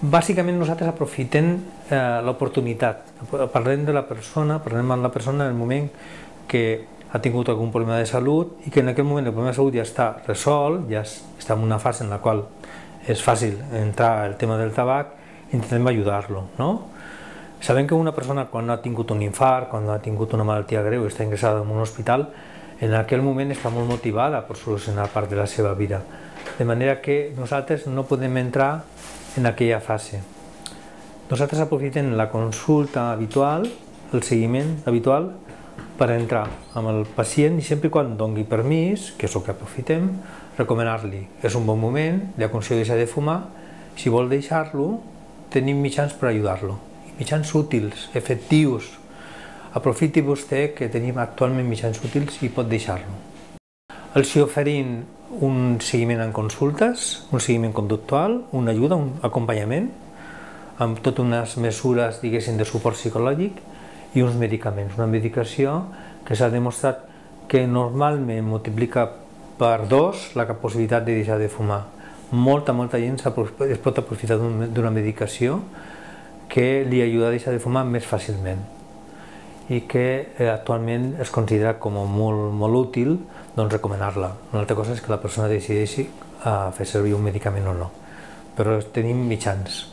Bàsicament nosaltres aprofitem l'oportunitat. Parlem amb la persona en el moment que ha tingut algun problema de salut i que en aquell moment el problema de salut ja està resolt, ja està en una fase en la qual és fàcil entrar el tema del tabac, intentem ajudar-lo. Sabem que una persona quan ha tingut un infart, quan ha tingut una malaltia greu i està ingressada en un hospital, en aquell moment està molt motivada per solucionar part de la seva vida. De manera que nosaltres no podem entrar en aquella fase. Nosaltres aprofitem la consulta habitual, el seguiment habitual, per entrar amb el pacient i sempre quan doni permís, que és el que aprofitem, recomanar-li. És un bon moment, li aconsello deixar de fumar, si vol deixar-lo, tenim mitjans per ajudar-lo. Mitjans útils, efectius. Aprofiti vostè que tenim actualment mitjans útils i pot deixar-lo. Els oferim un seguiment en consultes, un seguiment conductual, una ajuda, un acompanyament, amb totes unes mesures, diguéssim, de suport psicològic i uns medicaments, una medicació que s'ha demostrat que normalment multiplica per 2 la possibilitat de deixar de fumar. Molta gent es pot aprofitar d'una medicació que li ajuda a deixar de fumar més fàcilment i que actualment es considera com molt útil recomanar-la. Una altra cosa és que la persona decideixi fer servir un medicament o no, però tenim mitjans.